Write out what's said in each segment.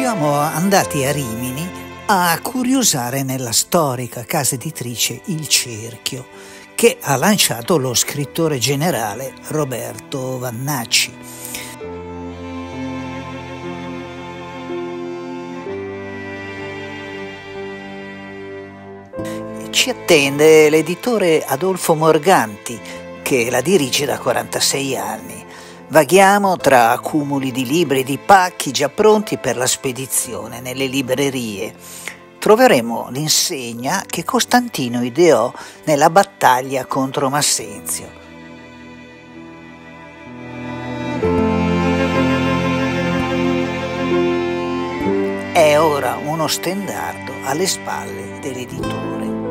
Siamo andati a Rimini a curiosare nella storica casa editrice Il Cerchio, che ha lanciato lo scrittore generale Roberto Vannacci. Ci attende l'editore Adolfo Morganti, che la dirige da 46 anni. Vaghiamo tra accumuli di libri e di pacchi già pronti per la spedizione nelle librerie. Troveremo l'insegna che Costantino ideò nella battaglia contro Massenzio. È ora uno stendardo alle spalle dell'editore.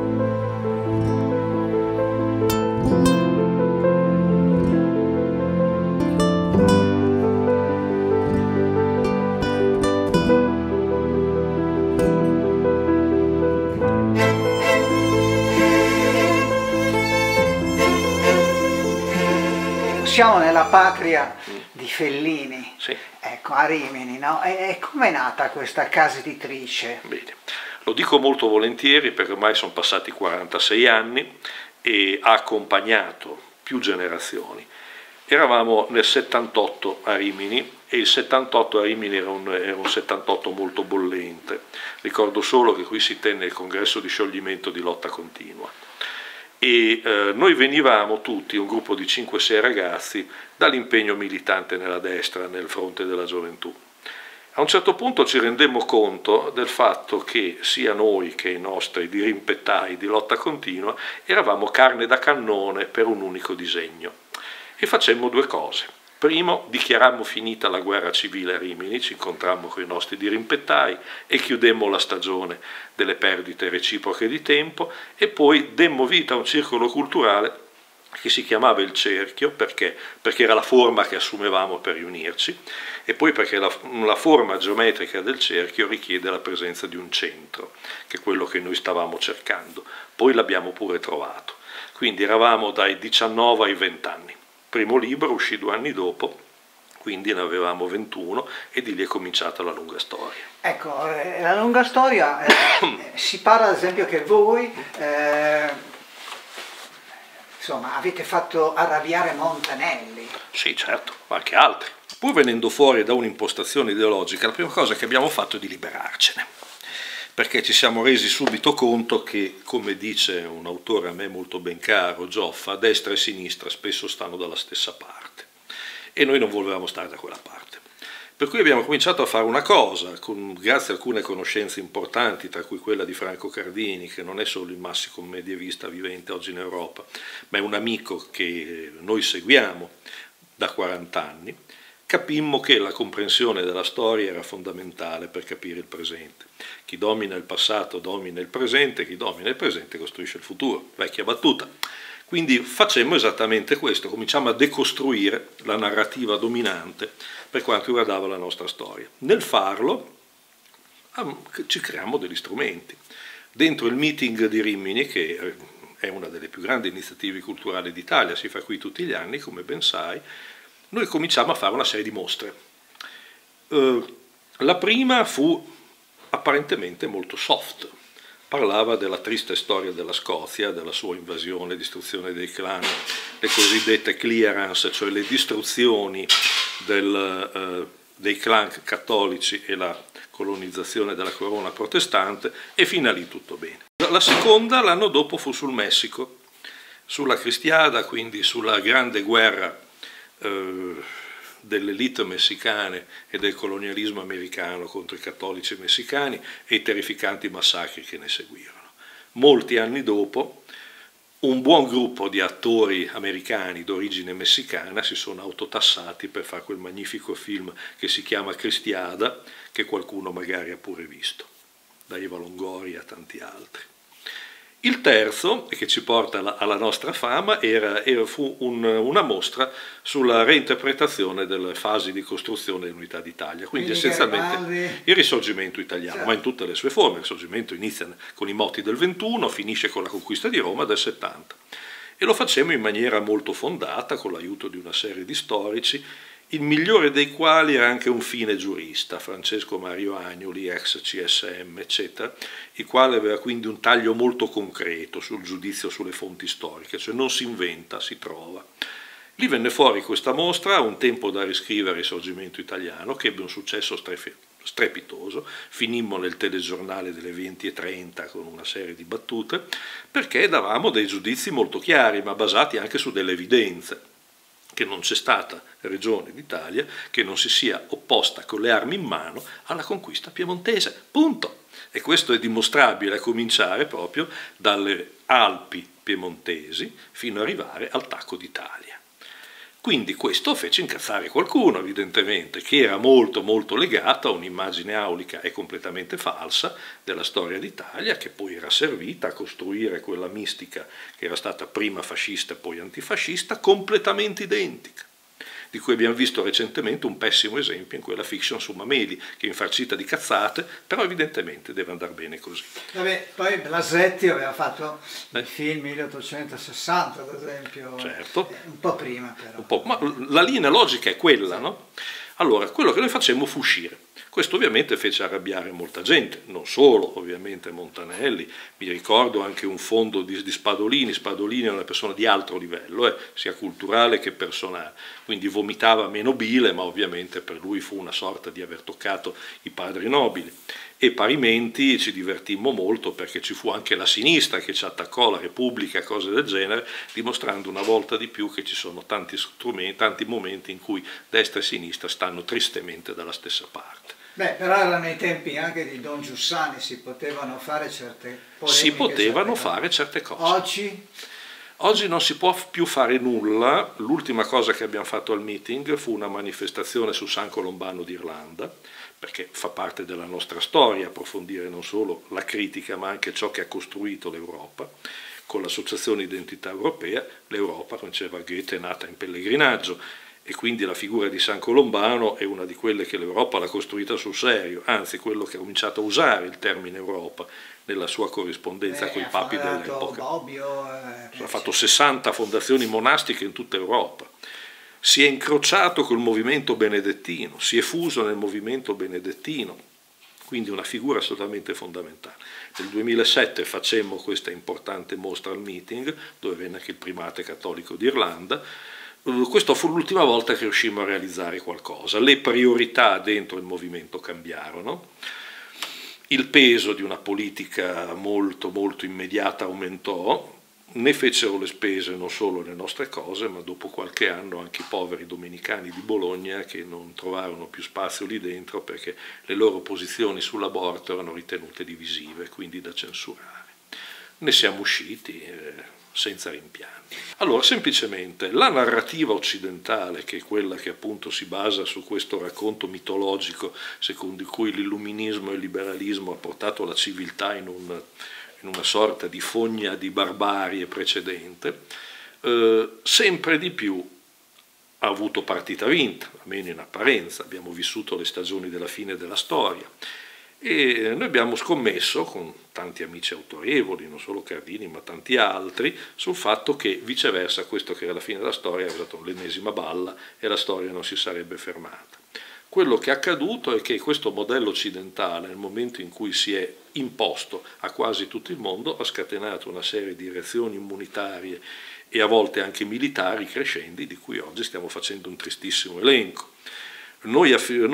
Siamo nella patria di Fellini, sì. Ecco, a Rimini, no? E com'è nata questa casa editrice? Bene, lo dico molto volentieri perché ormai sono passati 46 anni e ha accompagnato più generazioni. Eravamo nel 78 a Rimini e il 78 a Rimini era un 78 molto bollente. Ricordo solo che qui si tenne il congresso di scioglimento di lotta continua. E noi venivamo tutti, un gruppo di 5-6 ragazzi, dall'impegno militante nella destra, nel fronte della gioventù. A un certo punto ci rendemmo conto del fatto che sia noi che i nostri dirimpettai di lotta continua eravamo carne da cannone per un unico disegno. E facemmo due cose. Primo, dichiarammo finita la guerra civile a Rimini, ci incontrammo con i nostri dirimpettai e chiudemmo la stagione delle perdite reciproche di tempo e poi demmo vita a un circolo culturale che si chiamava Il Cerchio, perché era la forma che assumevamo per riunirci e poi perché la forma geometrica del cerchio richiede la presenza di un centro, che è quello che noi stavamo cercando. Poi l'abbiamo pure trovato. Quindi eravamo dai 19 ai 20 anni. Primo libro uscì 2 anni dopo, quindi ne avevamo 21 e di lì è cominciata la lunga storia. Ecco, la lunga storia, si parla ad esempio che voi insomma, avete fatto arrabbiare Montanelli. Sì, certo, ma anche altri. Pur venendo fuori da un'impostazione ideologica, la prima cosa che abbiamo fatto è di liberarcene, perché ci siamo resi subito conto che, come dice un autore a me molto ben caro, Gioffa, destra e sinistra spesso stanno dalla stessa parte e noi non volevamo stare da quella parte. Per cui abbiamo cominciato a fare una cosa, grazie a alcune conoscenze importanti, tra cui quella di Franco Cardini, che non è solo il massimo medievista vivente oggi in Europa, ma è un amico che noi seguiamo da 40 anni, capimmo che la comprensione della storia era fondamentale per capire il presente. Chi domina il passato domina il presente, chi domina il presente costruisce il futuro, vecchia battuta. Quindi facemmo esattamente questo, cominciamo a decostruire la narrativa dominante per quanto riguardava la nostra storia. Nel farlo ci creiamo degli strumenti. Dentro il meeting di Rimini, che è una delle più grandi iniziative culturali d'Italia, si fa qui tutti gli anni, come ben sai, noi cominciamo a fare una serie di mostre. La prima fu apparentemente molto soft, parlava della triste storia della Scozia, della sua invasione, distruzione dei clan, le cosiddette clearance, cioè le distruzioni dei clan cattolici e la colonizzazione della corona protestante, e fino a lì tutto bene. La seconda, l'anno dopo, fu sul Messico, sulla Cristiada, quindi sulla grande guerra delle elite messicane e del colonialismo americano contro i cattolici messicani e i terrificanti massacri che ne seguirono. Molti anni dopo, un buon gruppo di attori americani d'origine messicana si sono autotassati per fare quel magnifico film che si chiama Cristiada, che qualcuno magari ha pure visto, da Eva Longoria a tanti altri. Il terzo, che ci porta alla nostra fama, fu una mostra sulla reinterpretazione delle fasi di costruzione dell'Unità d'Italia, quindi essenzialmente il risorgimento italiano, certo, ma in tutte le sue forme. Il risorgimento inizia con i moti del 21, finisce con la conquista di Roma del 70. E lo facemmo in maniera molto fondata, con l'aiuto di una serie di storici, il migliore dei quali era anche un fine giurista, Francesco Mario Agnoli, ex CSM, eccetera, il quale aveva quindi un taglio molto concreto sul giudizio sulle fonti storiche, cioè non si inventa, si trova. Lì venne fuori questa mostra, Un tempo da riscrivere, Risorgimento italiano, che ebbe un successo strepitoso, finimmo nel telegiornale delle 20:30 con una serie di battute, perché davamo dei giudizi molto chiari, ma basati anche su delle evidenze, che non c'è stata regione d'Italia che non si sia opposta con le armi in mano alla conquista piemontese, punto. E questo è dimostrabile a cominciare proprio dalle Alpi piemontesi fino ad arrivare al Tacco d'Italia. Quindi questo fece incazzare qualcuno, evidentemente, che era molto molto legato a un'immagine aulica e completamente falsa della storia d'Italia, che poi era servita a costruire quella mistica che era stata prima fascista e poi antifascista, completamente identica, di cui abbiamo visto recentemente un pessimo esempio in quella fiction su Mameli, che è infarcita di cazzate, però evidentemente deve andare bene così. Vabbè, poi Blasetti aveva fatto il film 1860, ad esempio, certo. Un po' prima però. Un po', ma la linea logica è quella, no? Allora, quello che noi facemmo fu uscire. Questo ovviamente fece arrabbiare molta gente, non solo ovviamente Montanelli, mi ricordo anche un fondo di Spadolini. Spadolini è una persona di alto livello, sia culturale che personale, quindi vomitava meno bile, ma ovviamente per lui fu una sorta di aver toccato i padri nobili. E parimenti ci divertimmo molto perché ci fu anche la sinistra che ci attaccò, la Repubblica, cose del genere, dimostrando una volta di più che ci sono tanti strumenti, tanti momenti in cui destra e sinistra stanno tristemente dalla stessa parte. Beh, però erano i tempi anche di Don Giussani, si potevano fare certe polemiche. Si potevano fare certe cose. Oggi? Oggi non si può più fare nulla. L'ultima cosa che abbiamo fatto al meeting fu una manifestazione su San Colombano d'Irlanda, perché fa parte della nostra storia approfondire non solo la critica ma anche ciò che ha costruito l'Europa. Con l'Associazione Identità Europea l'Europa, come diceva Goethe, è nata in pellegrinaggio, e quindi la figura di San Colombano è una di quelle che l'Europa l'ha costruita sul serio, anzi quello che ha cominciato a usare il termine Europa nella sua corrispondenza con i papi dell'epoca. Ha fatto 60 fondazioni monastiche in tutta Europa. Si è incrociato col movimento benedettino, si è fuso nel movimento benedettino, quindi una figura assolutamente fondamentale. Nel 2007 facemmo questa importante mostra al meeting, dove venne anche il primate cattolico d'Irlanda. Questa fu l'ultima volta che riuscimmo a realizzare qualcosa. Le priorità dentro il movimento cambiarono, il peso di una politica molto molto immediata aumentò, ne fecero le spese non solo le nostre cose, ma dopo qualche anno anche i poveri domenicani di Bologna, che non trovarono più spazio lì dentro perché le loro posizioni sull'aborto erano ritenute divisive, quindi da censurare. Ne siamo usciti senza rimpianti. Allora, semplicemente la narrativa occidentale, che è quella che appunto si basa su questo racconto mitologico secondo cui l'illuminismo e il liberalismo ha portato la civiltà in una sorta di fogna di barbarie precedente, sempre di più ha avuto partita vinta, almeno in apparenza. Abbiamo vissuto le stagioni della fine della storia e noi abbiamo scommesso con tanti amici autorevoli, non solo Cardini ma tanti altri, sul fatto che viceversa questo che era la fine della storia era stata l'ennesima balla e la storia non si sarebbe fermata. Quello che è accaduto è che questo modello occidentale, nel momento in cui si è imposto a quasi tutto il mondo, ha scatenato una serie di reazioni immunitarie e a volte anche militari crescenti, di cui oggi stiamo facendo un tristissimo elenco. Noi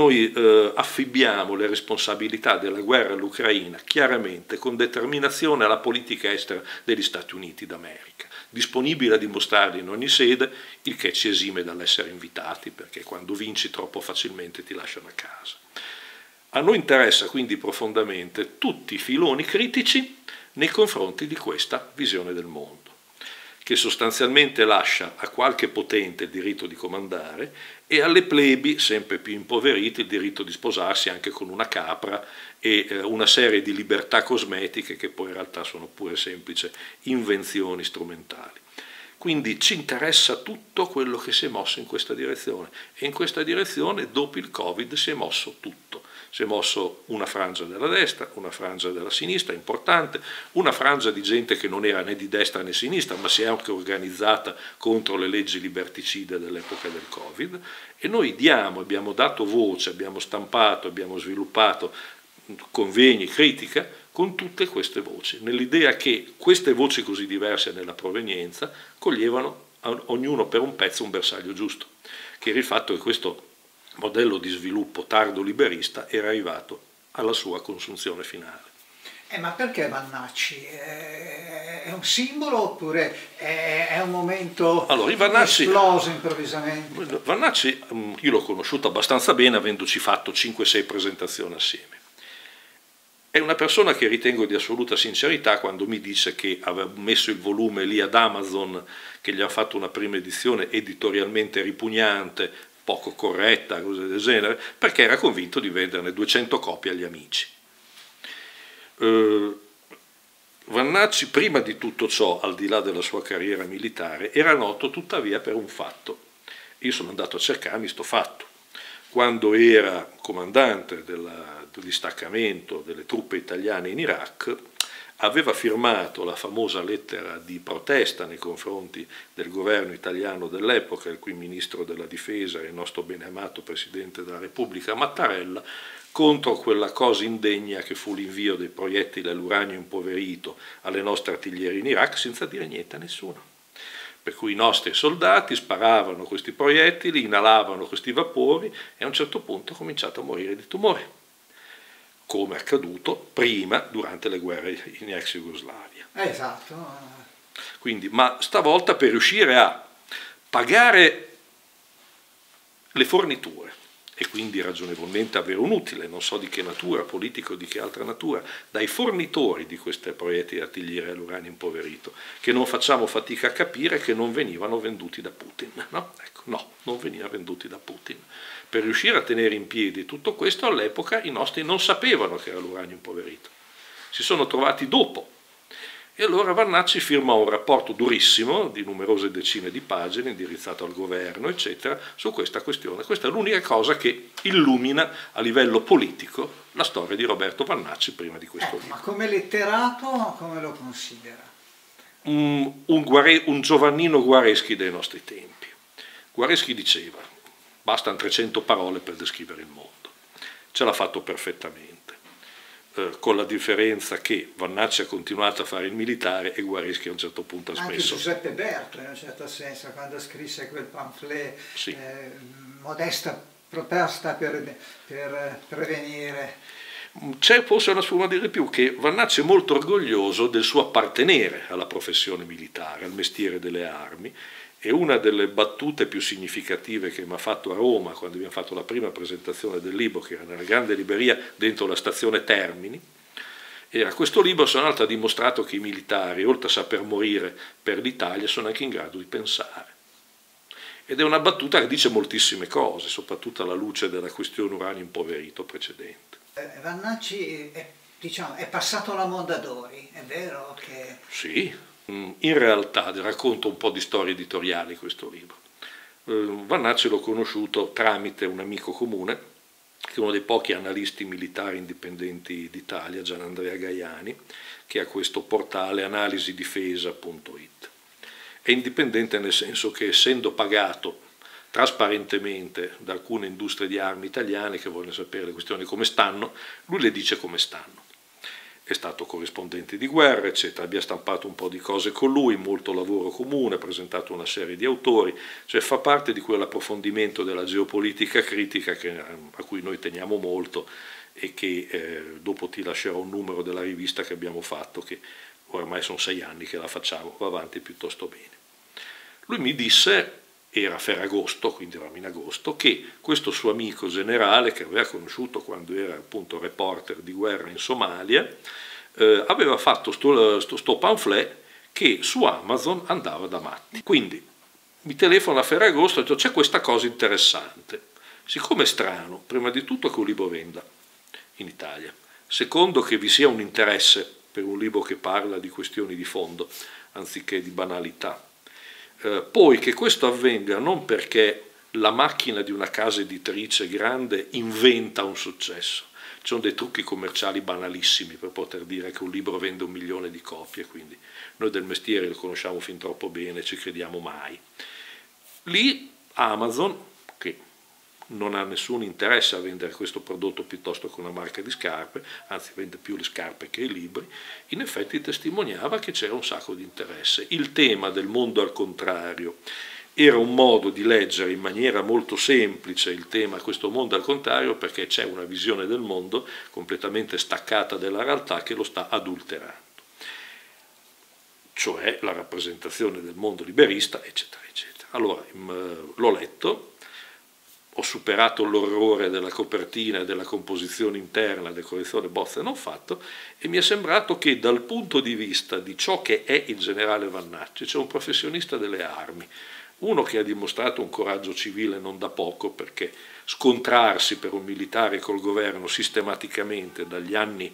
affibbiamo le responsabilità della guerra all'Ucraina chiaramente, con determinazione, alla politica estera degli Stati Uniti d'America, disponibile a dimostrarli in ogni sede, il che ci esime dall'essere invitati, perché quando vinci troppo facilmente ti lasciano a casa. A noi interessa quindi profondamente tutti i filoni critici nei confronti di questa visione del mondo, che sostanzialmente lascia a qualche potente il diritto di comandare e alle plebi, sempre più impoverite, il diritto di sposarsi anche con una capra e una serie di libertà cosmetiche che poi in realtà sono pure semplici invenzioni strumentali. Quindi ci interessa tutto quello che si è mosso in questa direzione, e in questa direzione dopo il Covid si è mosso tutto. Si è mosso una frangia della destra, una frangia della sinistra, importante, una frangia di gente che non era né di destra né sinistra, ma si è anche organizzata contro le leggi liberticide dell'epoca del Covid, e noi abbiamo dato voce, abbiamo stampato, abbiamo sviluppato convegni, critica, con tutte queste voci, nell'idea che queste voci così diverse nella provenienza coglievano ognuno per un pezzo un bersaglio giusto, che era il fatto che questo modello di sviluppo tardo liberista era arrivato alla sua consunzione finale. Ma perché Vannacci? È un simbolo oppure è un momento esploso improvvisamente? Vannacci io l'ho conosciuto abbastanza bene, avendoci fatto 5-6 presentazioni assieme. È una persona che ritengo di assoluta sincerità quando mi dice che aveva messo il volume lì ad Amazon, che gli ha fatto una prima edizione editorialmente ripugnante, poco corretta, cose del genere, perché era convinto di venderne 200 copie agli amici. Vannacci, prima di tutto ciò, al di là della sua carriera militare, era noto tuttavia per un fatto. Io sono andato a cercarmi sto fatto. Quando era comandante del distaccamento delle truppe italiane in Iraq, aveva firmato la famosa lettera di protesta nei confronti del governo italiano dell'epoca, il cui ministro della difesa e il nostro beneamato Presidente della Repubblica Mattarella, contro quella cosa indegna che fu l'invio dei proiettili all'uranio impoverito alle nostre artiglierie in Iraq senza dire niente a nessuno. Per cui i nostri soldati sparavano questi proiettili, inalavano questi vapori e a un certo punto ha cominciato a morire di tumore, come è accaduto prima durante le guerre in ex Jugoslavia. Esatto. Quindi, ma stavolta per riuscire a pagare le forniture e quindi ragionevolmente avere un utile, non so di che natura, politico o di che altra natura, dai fornitori di questi proiettili artiglierie all'uranio impoverito, che non facciamo fatica a capire che non venivano venduti da Putin. No? Ecco, no, non venivano venduti da Putin. Per riuscire a tenere in piedi tutto questo, all'epoca i nostri non sapevano che era l'uranio impoverito. Si sono trovati dopo. E allora Vannacci firma un rapporto durissimo, di numerose decine di pagine, indirizzato al governo, eccetera, su questa questione. Questa è l'unica cosa che illumina a livello politico la storia di Roberto Vannacci prima di questo libro. Ma come letterato come lo considera? Un Giovannino Guareschi dei nostri tempi. Guareschi diceva, bastano 300 parole per descrivere il mondo. Ce l'ha fatto perfettamente. Con la differenza che Vannacci ha continuato a fare il militare e Guareschi a un certo punto ha smesso. Anche Giuseppe Berto in un certo senso, quando scrisse quel pamphlet, sì. Modesta proposta per prevenire. C'è forse una sfumatura di più, che Vannacci è molto orgoglioso del suo appartenere alla professione militare, al mestiere delle armi, e una delle battute più significative che mi ha fatto a Roma, quando abbiamo fatto la prima presentazione del libro, che era nella grande libreria dentro la stazione Termini, era: questo libro sono altro ha dimostrato che i militari, oltre a saper morire per l'Italia, sono anche in grado di pensare. Ed è una battuta che dice moltissime cose, soprattutto alla luce della questione uranio impoverito precedente. Vannacci è passato alla Mondadori, è vero che... Sì. In realtà racconto un po' di storie editoriali questo libro. Vannacci l'ho conosciuto tramite un amico comune, che è uno dei pochi analisti militari indipendenti d'Italia, Gianandrea Gaiani, che ha questo portale analisidifesa.it. È indipendente nel senso che, essendo pagato trasparentemente da alcune industrie di armi italiane che vogliono sapere le questioni come stanno, lui le dice come stanno. È stato corrispondente di guerra, eccetera, abbia stampato un po' di cose con lui, molto lavoro comune, ha presentato una serie di autori, cioè fa parte di quell'approfondimento della geopolitica critica a cui noi teniamo molto e che dopo ti lascerò un numero della rivista che abbiamo fatto, che ormai sono 6 anni che la facciamo, va avanti piuttosto bene. Lui mi disse, era a Ferragosto, quindi eravamo in agosto, che questo suo amico generale, che aveva conosciuto quando era appunto reporter di guerra in Somalia, aveva fatto sto pamphlet che su Amazon andava da matti. Quindi mi telefona a Ferragosto e dice: c'è questa cosa interessante. Siccome è strano, prima di tutto, che un libro venda in Italia, secondo che vi sia un interesse per un libro che parla di questioni di fondo anziché di banalità, Poi che questo avvenga non perché la macchina di una casa editrice grande inventa un successo. Ci sono dei trucchi commerciali banalissimi per poter dire che un libro vende 1 milione di copie, quindi noi del mestiere lo conosciamo fin troppo bene, ci crediamo mai. Lì Amazon, che non ha nessun interesse a vendere questo prodotto piuttosto che una marca di scarpe, anzi vende più le scarpe che i libri, in effetti testimoniava che c'era un sacco di interesse. Il tema del mondo al contrario era un modo di leggere in maniera molto semplice il tema questo mondo al contrario, perché c'è una visione del mondo completamente staccata dalla realtà che lo sta adulterando, cioè la rappresentazione del mondo liberista, eccetera, eccetera. Allora, l'ho letto, ho superato l'orrore della copertina e della composizione interna, decorazione, bozze non fatto, e mi è sembrato che dal punto di vista di ciò che è il generale Vannacci c'è un professionista delle armi, uno che ha dimostrato un coraggio civile non da poco, perché scontrarsi per un militare col governo sistematicamente dagli anni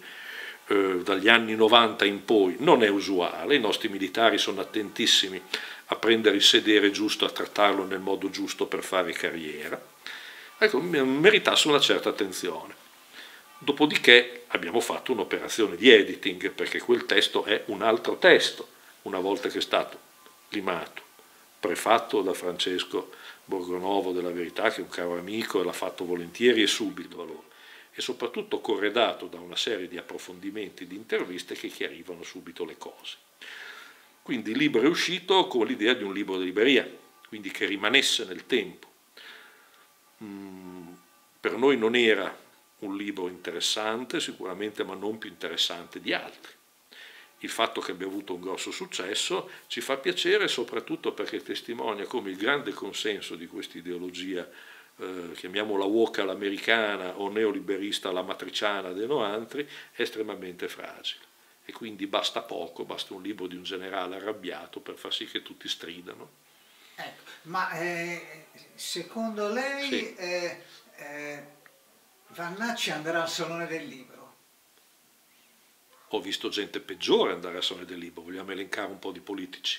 90 in poi non è usuale, i nostri militari sono attentissimi a prendere il sedere giusto, a trattarlo nel modo giusto per fare carriera. Ecco, meritasse una certa attenzione. Dopodiché abbiamo fatto un'operazione di editing, perché quel testo è un altro testo, una volta che è stato limato, prefatto da Francesco Borgonovo della Verità, che è un caro amico e l'ha fatto volentieri e subito allora, e soprattutto corredato da una serie di approfondimenti, di interviste che chiarivano subito le cose. Quindi il libro è uscito con l'idea di un libro di libreria, quindi che rimanesse nel tempo. Per noi non era un libro interessante sicuramente, ma non più interessante di altri. Il fatto che abbia avuto un grosso successo ci fa piacere, soprattutto perché testimonia come il grande consenso di questa ideologia, chiamiamola woke all'americana o neoliberista alla matriciana dei Noantri, è estremamente fragile. E quindi basta poco, basta un libro di un generale arrabbiato per far sì che tutti stridano. Ecco, ma secondo lei Sì. Vannacci andrà al Salone del Libro? Ho visto gente peggiore andare al Salone del Libro, vogliamo elencare un po' di politici?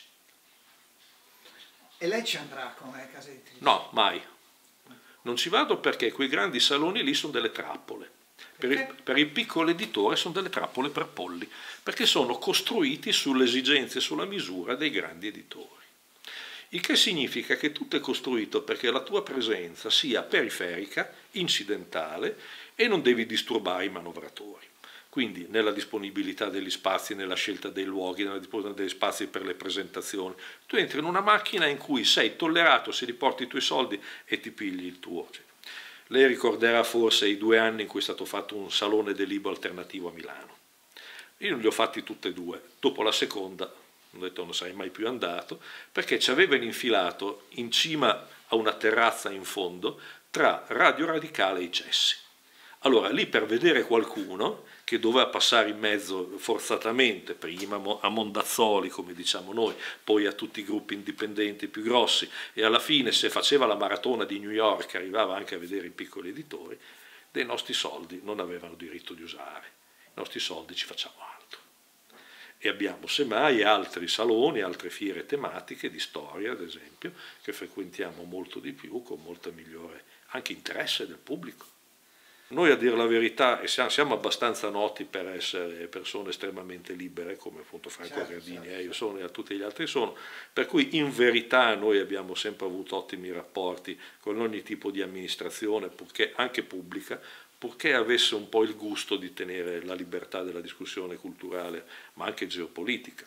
E lei ci andrà come casa editrice? No, mai. Non ci vado perché quei grandi saloni lì sono delle trappole. Per il piccolo editore sono delle trappole per polli, perché sono costruiti sulle esigenze e sulla misura dei grandi editori. Il che significa che tutto è costruito perché la tua presenza sia periferica, incidentale e non devi disturbare i manovratori. Quindi nella disponibilità degli spazi, nella scelta dei luoghi, nella disponibilità degli spazi per le presentazioni. Tu entri in una macchina in cui sei tollerato se riporti i tuoi soldi e ti pigli il tuo. Lei ricorderà forse i 2 anni in cui è stato fatto un salone del libro alternativo a Milano. Io non li ho fatti tutti e 2. Dopo la seconda ho detto non sarei mai più andato, perché ci avevano infilato in cima a una terrazza in fondo tra Radio Radicale e i Cessi. Allora lì per vedere qualcuno che doveva passare in mezzo forzatamente, prima a Mondazzoli come diciamo noi, poi a tutti i gruppi indipendenti più grossi, e alla fine se faceva la maratona di New York arrivava anche a vedere i piccoli editori, dei nostri soldi non avevano diritto di usare, i nostri soldi ci facciamo altro. E abbiamo semmai altri saloni, altre fiere tematiche di storia ad esempio, che frequentiamo molto di più, con molta migliore anche interesse del pubblico. Noi a dire la verità siamo abbastanza noti per essere persone estremamente libere, come appunto Franco Gardini io sono e tutti gli altri sono, per cui in verità noi abbiamo sempre avuto ottimi rapporti con ogni tipo di amministrazione, purché anche pubblica, purché avesse un po' il gusto di tenere la libertà della discussione culturale, ma anche geopolitica.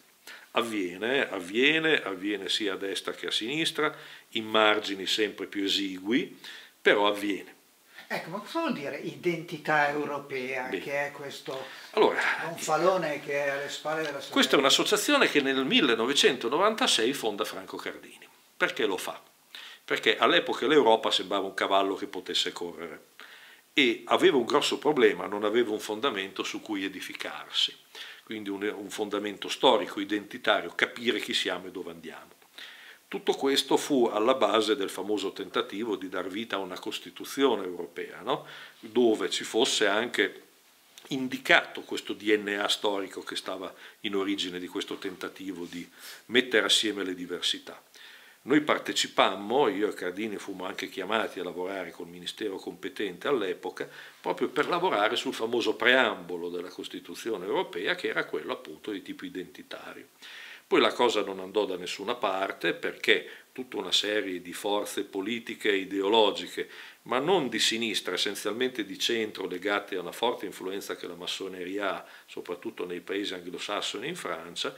Avviene sia a destra che a sinistra, in margini sempre più esigui, però avviene. Ecco, ma cosa vuol dire identità europea, Bene. che è questo Allora, gonfalone che è alle spalle della società? Questa è un'associazione che nel 1996 fonda Franco Cardini. Perché lo fa? Perché all'epoca l'Europa sembrava un cavallo che potesse correre e aveva un grosso problema, non aveva un fondamento su cui edificarsi, quindi un fondamento storico, identitario, capire chi siamo e dove andiamo. Tutto questo fu alla base del famoso tentativo di dar vita a una Costituzione europea, no? Dove ci fosse anche indicato questo DNA storico che stava in origine di questo tentativo di mettere assieme le diversità. Noi partecipammo, io e Cardini fummo anche chiamati a lavorare col ministero competente all'epoca, proprio per lavorare sul famoso preambolo della Costituzione europea, che era quello appunto di tipo identitario. Poi la cosa non andò da nessuna parte perché tutta una serie di forze politiche e ideologiche, ma non di sinistra, essenzialmente di centro, legate a una forte influenza che la massoneria ha, soprattutto nei paesi anglosassoni e in Francia,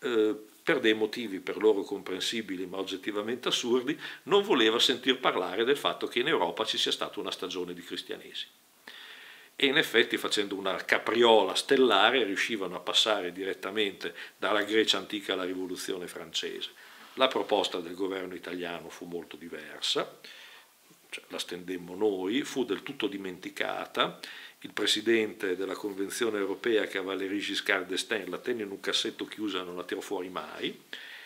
per dei motivi per loro comprensibili ma oggettivamente assurdi, non voleva sentir parlare del fatto che in Europa ci sia stata una stagione di cristianesimo. E in effetti, facendo una capriola stellare, riuscivano a passare direttamente dalla Grecia antica alla rivoluzione francese. La proposta del governo italiano fu molto diversa, cioè, la stendemmo noi, fu del tutto dimenticata. Il presidente della Convenzione europea, che era Valéry Giscard d'Estaing, la tenne in un cassetto chiuso e non la tirò fuori mai,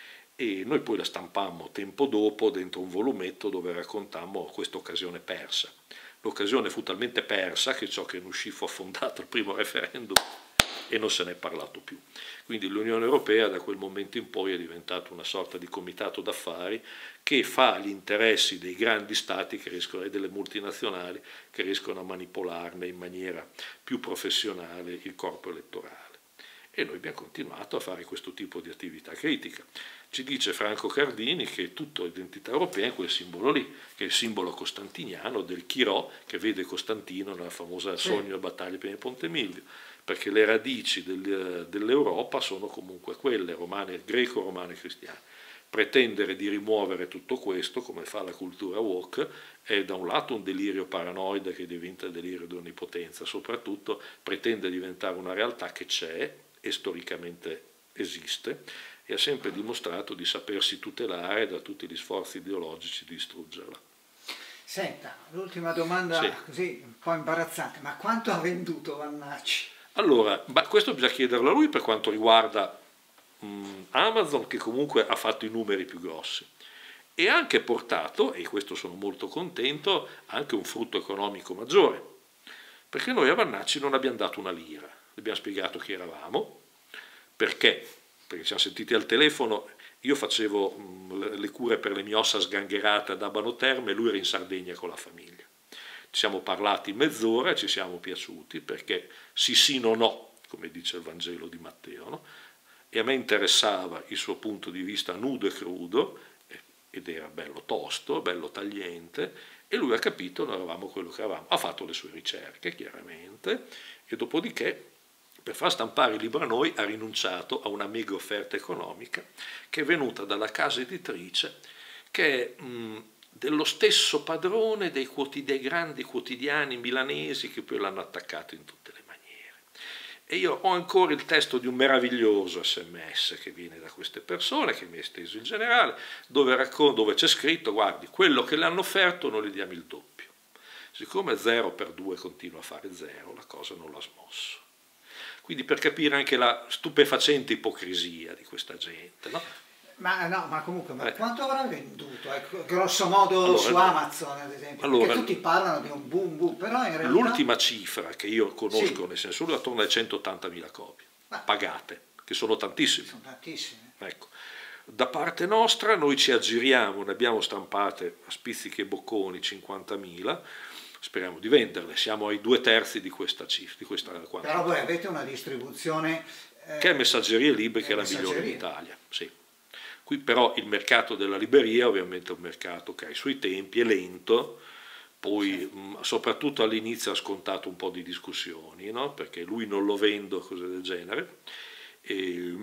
e noi poi la stampammo tempo dopo dentro un volumetto dove raccontammo questa occasione persa. L'occasione fu talmente persa che ciò che ne uscì fu affondato il primo referendum e non se ne è parlato più. Quindi l'Unione Europea da quel momento in poi è diventata una sorta di comitato d'affari che fa gli interessi dei grandi stati e delle multinazionali che riescono a manipolarne in maniera più professionale il corpo elettorale. E noi abbiamo continuato a fare questo tipo di attività critica. Ci dice Franco Cardini che tutta l'identità europea è quel simbolo lì, che è il simbolo costantiniano del Chirò che vede Costantino nella famosa Sogno e battaglia per il Ponte Milvio, perché le radici dell'Europa sono comunque quelle, romane, greco-romane e cristiane. Pretendere di rimuovere tutto questo, come fa la cultura woke, è da un lato un delirio paranoide che diventa il delirio di onnipotenza, soprattutto pretende diventare una realtà che c'è e storicamente esiste, e ha sempre dimostrato di sapersi tutelare da tutti gli sforzi ideologici di distruggerla. Senta, l'ultima domanda, sì, così un po' imbarazzante, ma quanto ha venduto Vannacci? Allora, questo bisogna chiederlo a lui per quanto riguarda Amazon, che comunque ha fatto i numeri più grossi, e ha anche portato, e questo sono molto contento, anche un frutto economico maggiore, perché noi a Vannacci non abbiamo dato una lira, le abbiamo spiegato chi eravamo, perché ci siamo sentiti al telefono, io facevo le cure per le mie ossa sgangherate ad Abano Terme e lui era in Sardegna con la famiglia. Ci siamo parlati mezz'ora e ci siamo piaciuti perché sì no no, come dice il Vangelo di Matteo, no? E a me interessava il suo punto di vista nudo e crudo, ed era bello tosto, bello tagliente, e lui ha capito noi eravamo quello che eravamo. Ha fatto le sue ricerche, chiaramente, e dopodiché, per far stampare il libro a noi, ha rinunciato a una mega offerta economica che è venuta dalla casa editrice, che è dello stesso padrone dei grandi quotidiani milanesi che poi l'hanno attaccato in tutte le maniere. E io ho ancora il testo di un meraviglioso SMS che viene da queste persone, che mi ha esteso il generale, dove c'è scritto: guardi, quello che le hanno offerto non gli diamo il doppio. Siccome 0 per 2 continua a fare 0, la cosa non l'ha smosso. Quindi per capire anche la stupefacente ipocrisia di questa gente, no? Ma comunque, quanto avrà venduto? Grosso modo allora, su Amazon, ad esempio, perché tutti parlano di un boom, però in realtà... L'ultima cifra che io conosco, nel senso, è attorno alle 180.000 copie pagate, che sono tantissime. Sono tantissime. Ecco. Da parte nostra noi ci aggiriamo, ne abbiamo stampate a spizzichi e bocconi 50.000, speriamo di venderle, siamo ai 2/3 di questa cifra. Però voi avete una distribuzione... che è Messaggerie Libri, che è la migliore d'Italia, sì. Qui però il mercato della libreria ovviamente è un mercato che ha i suoi tempi, è lento, poi soprattutto all'inizio ha scontato un po' di discussioni, no? Perché lui non lo vendo, cose del genere, e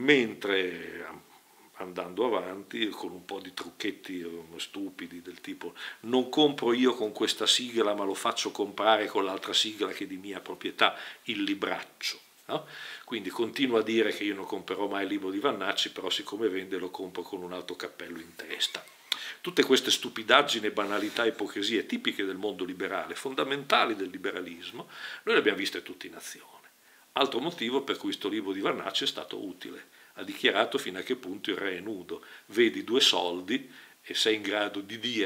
mentre andando avanti con un po' di trucchetti stupidi del tipo: non compro io con questa sigla ma lo faccio comprare con l'altra sigla che è di mia proprietà, il libraccio. No? Quindi continuo a dire che io non comprerò mai il libro di Vannacci, però siccome vende lo compro con un alto cappello in testa. Tutte queste stupidaggini, banalità, ipocrisie tipiche del mondo liberale, fondamentali del liberalismo, noi le abbiamo viste tutte in azione. Altro motivo per cui questo libro di Vannacci è stato utile. Ha dichiarato fino a che punto il re è nudo. Vedi 2 soldi e sei in grado di dire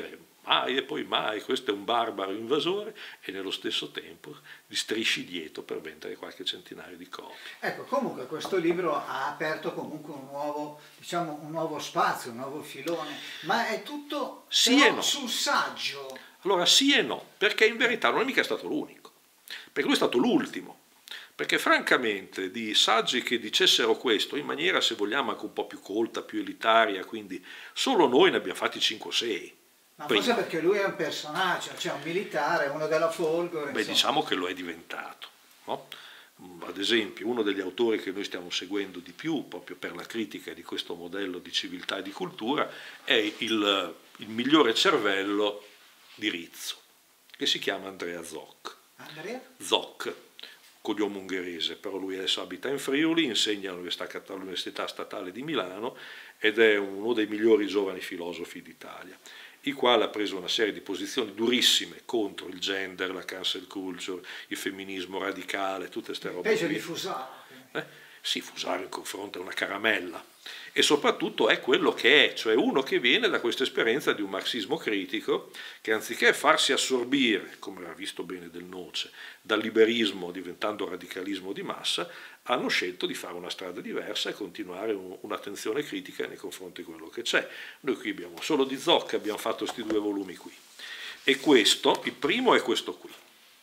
mai e poi mai, questo è un barbaro invasore, e nello stesso tempo gli strisci dietro per vendere qualche centinaio di copie. Ecco, comunque questo libro ha aperto comunque un nuovo, diciamo, un nuovo spazio, un nuovo filone, ma è tutto sì e no. sul saggio. Allora sì e no, perché in verità non è mica stato l'unico, perché lui è stato l'ultimo. Perché francamente di saggi che dicessero questo in maniera, se vogliamo, anche un po' più colta, più elitaria, quindi solo noi ne abbiamo fatti 5 o 6. Ma forse perché lui è un personaggio, cioè un militare, uno della Folgore. Beh, diciamo che lo è diventato, no? Ad esempio, uno degli autori che noi stiamo seguendo di più, proprio per la critica di questo modello di civiltà e di cultura, è il migliore cervello di Rizzo, che si chiama Andrea Zoc. Andrea? Zoc, cognome ungherese, però lui adesso abita in Friuli, insegna all'Università Statale di Milano ed è uno dei migliori giovani filosofi d'Italia, il quale ha preso una serie di posizioni durissime contro il gender, la cancel culture, il femminismo radicale, tutte queste robe. Peggio di Fusaro. Sì, Fusaro in confronto è una caramella, e soprattutto è quello che è, cioè uno che viene da questa esperienza di un marxismo critico che anziché farsi assorbire, come ha visto bene Del Noce, dal liberismo diventando radicalismo di massa, hanno scelto di fare una strada diversa e continuare un'attenzione critica nei confronti di quello che c'è. Noi qui abbiamo solo di Zoc, abbiamo fatto questi 2 volumi qui, e questo, il primo è questo qui,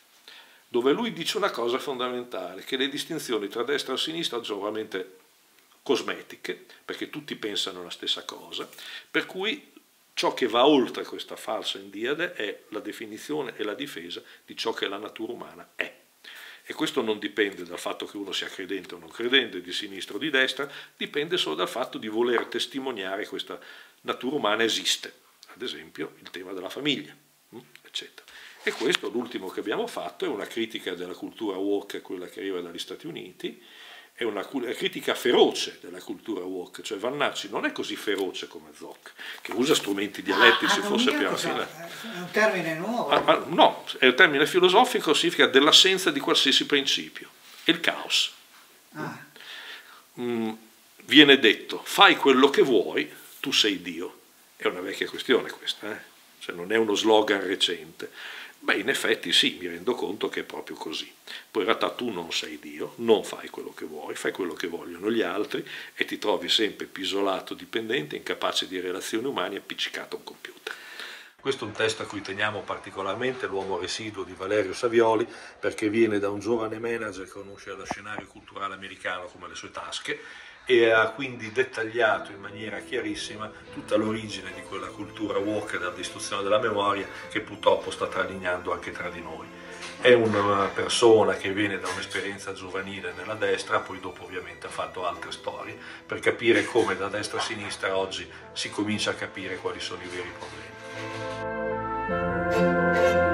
dove lui dice una cosa fondamentale, che le distinzioni tra destra e sinistra sono veramente cosmetiche, perché tutti pensano la stessa cosa, per cui ciò che va oltre questa falsa indiade è la definizione e la difesa di ciò che la natura umana è. E questo non dipende dal fatto che uno sia credente o non credente, di sinistra o di destra, dipende solo dal fatto di voler testimoniare che questa natura umana esiste, ad esempio il tema della famiglia, eccetera. E questo, l'ultimo che abbiamo fatto, è una critica della cultura woke, quella che arriva dagli Stati Uniti, è una critica feroce della cultura woke, cioè Vannacci non è così feroce come Zoc, che usa strumenti dialettici, forse più affine. È un termine nuovo? No, è un termine filosofico, significa dell'assenza di qualsiasi principio, il caos. Viene detto, fai quello che vuoi, tu sei Dio. È una vecchia questione questa, cioè non è uno slogan recente. Beh, in effetti sì, mi rendo conto che è proprio così. Poi in realtà tu non sei Dio, non fai quello che vuoi, fai quello che vogliono gli altri e ti trovi sempre pisolato, dipendente, incapace di relazioni umane, appiccicato a un computer. Questo è un testo a cui teniamo particolarmente, L'uomo residuo di Valerio Savioli, perché viene da un giovane manager che conosce lo scenario culturale americano come le sue tasche, e ha quindi dettagliato in maniera chiarissima tutta l'origine di quella cultura woke della distruzione della memoria che purtroppo sta tralignando anche tra di noi. È una persona che viene da un'esperienza giovanile nella destra, poi dopo ovviamente ha fatto altre storie, per capire come da destra a sinistra oggi si comincia a capire quali sono i veri problemi.